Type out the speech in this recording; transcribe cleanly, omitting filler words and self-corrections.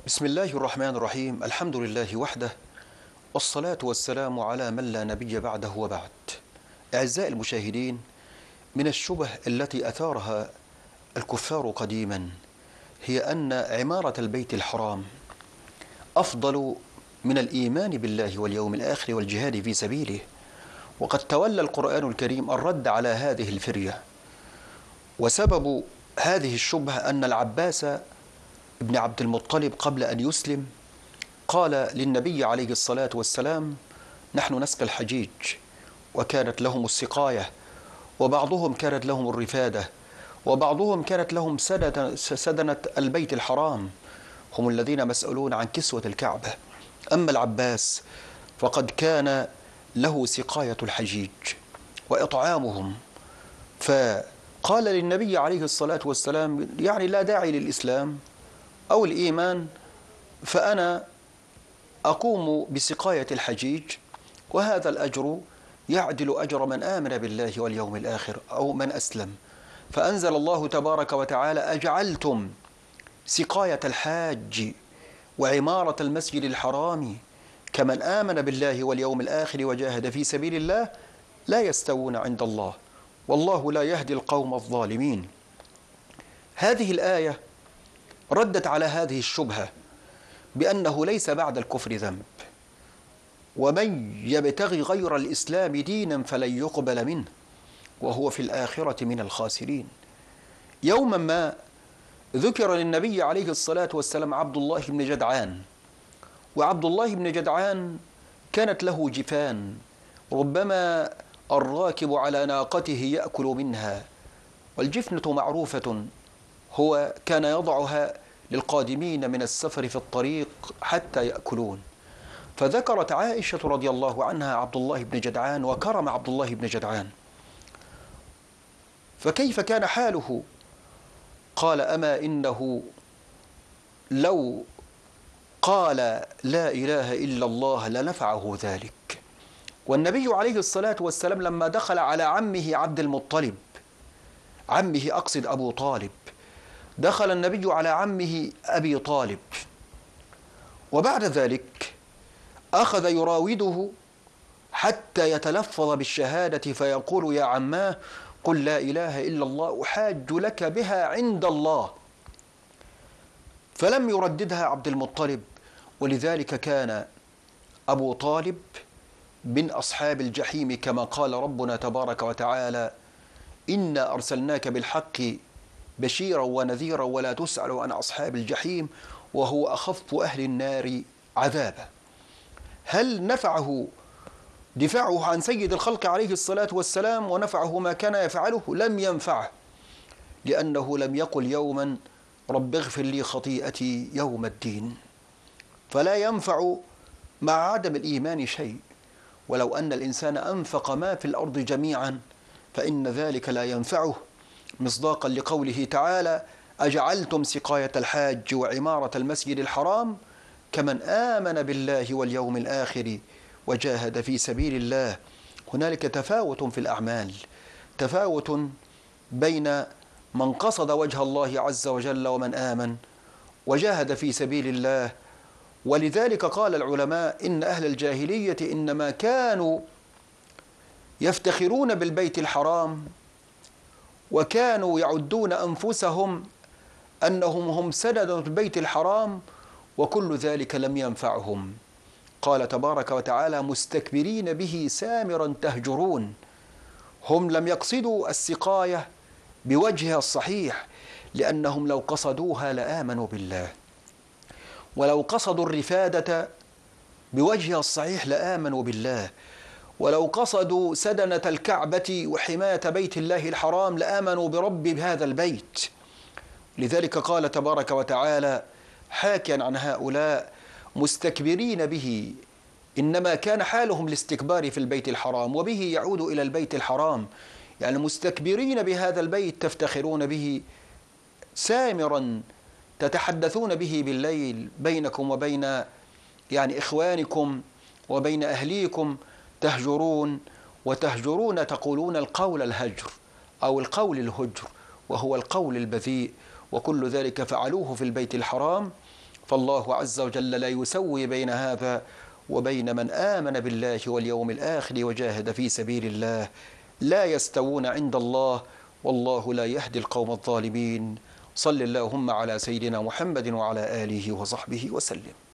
بسم الله الرحمن الرحيم. الحمد لله وحده، والصلاة والسلام على من لا نبي بعده وبعد. أعزائي المشاهدين، من الشبه التي أثارها الكفار قديما هي أن عمارة البيت الحرام أفضل من الإيمان بالله واليوم الآخر والجهاد في سبيله، وقد تولى القرآن الكريم الرد على هذه الفرية. وسبب هذه الشبهة أن العباس ابن عبد المطلب قبل أن يسلم قال للنبي عليه الصلاة والسلام: نحن نسقي الحجيج، وكانت لهم السقاية، وبعضهم كانت لهم الرفادة، وبعضهم كانت لهم سدنة البيت الحرام، هم الذين مسؤولون عن كسوة الكعبة. أما العباس فقد كان له سقاية الحجيج وإطعامهم، فقال للنبي عليه الصلاة والسلام: يعني لا داعي للإسلام أو الإيمان، فأنا أقوم بسقاية الحجيج، وهذا الأجر يعدل أجر من آمن بالله واليوم الآخر أو من أسلم. فأنزل الله تبارك وتعالى: أجعلتم سقاية الحاج وعمارة المسجد الحرام كمن آمن بالله واليوم الآخر وجاهد في سبيل الله لا يستوون عند الله والله لا يهدي القوم الظالمين. هذه الآية ردت على هذه الشبهة بأنه ليس بعد الكفر ذنب، ومن يبتغي غير الإسلام دينا فلن يقبل منه وهو في الآخرة من الخاسرين. يوما ما ذكر للنبي عليه الصلاة والسلام عبد الله بن جدعان، وعبد الله بن جدعان كانت له جفان، ربما الراكب على ناقته يأكل منها، والجفنة معروفة، هو كان يضعها للقادمين من السفر في الطريق حتى يأكلون. فذكرت عائشة رضي الله عنها عبد الله بن جدعان وكرم عبد الله بن جدعان، فكيف كان حاله؟ قال: أما إنه لو قال لا إله إلا الله لنفعه ذلك. والنبي عليه الصلاة والسلام لما دخل على عمه عبد المطلب، عمه أقصد أبو طالب، دخل النبي على عمه أبي طالب، وبعد ذلك أخذ يراوده حتى يتلفظ بالشهادة فيقول: يا عماه قل لا إله إلا الله أحاج لك بها عند الله. فلم يرددها عبد المطلب، ولذلك كان أبو طالب من أصحاب الجحيم، كما قال ربنا تبارك وتعالى: إنا أرسلناك بالحق بشيرا ونذيرا ولا تسأل عن أصحاب الجحيم وهو أخف أهل النار عذابا. هل نفعه دفاعه عن سيد الخلق عليه الصلاة والسلام ونفعه ما كان يفعله؟ لم ينفعه، لأنه لم يقل يوما رب اغفر لي خطيئتي يوم الدين. فلا ينفع مع عدم الإيمان شيء، ولو أن الإنسان أنفق ما في الأرض جميعا فإن ذلك لا ينفعه، مصداقا لقوله تعالى: أجعلتم سقاية الحاج وعمارة المسجد الحرام كمن آمن بالله واليوم الآخر وجاهد في سبيل الله. هنالك تفاوت في الأعمال، تفاوت بين من قصد وجه الله عز وجل ومن آمن وجاهد في سبيل الله. ولذلك قال العلماء إن أهل الجاهلية إنما كانوا يفتخرون بالبيت الحرام، وكانوا يعدون أنفسهم أنهم هم سندة البيت الحرام، وكل ذلك لم ينفعهم. قال تبارك وتعالى: مستكبرين به سامرا تهجرون. هم لم يقصدوا السقاية بوجهها الصحيح، لأنهم لو قصدوها لآمنوا بالله، ولو قصدوا الرفادة بوجهها الصحيح لآمنوا بالله، ولو قصدوا سدنة الكعبة وحماية بيت الله الحرام لآمنوا برب هذا البيت. لذلك قال تبارك وتعالى حاكيا عن هؤلاء: مستكبرين به، إنما كان حالهم الاستكبار في البيت الحرام، وبه يعود إلى البيت الحرام، يعني مستكبرين بهذا البيت، تفتخرون به، سامرا تتحدثون به بالليل بينكم وبين إخوانكم وبين أهليكم، تهجرون وتهجرون، تقولون القول الهجر أو القول الهجر، وهو القول البذيء، وكل ذلك فعلوه في البيت الحرام. فالله عز وجل لا يسوي بين هذا وبين من آمن بالله واليوم الآخر وجاهد في سبيل الله. لا يستوون عند الله، والله لا يهدي القوم الظالمين. صل اللهم على سيدنا محمد وعلى آله وصحبه وسلم.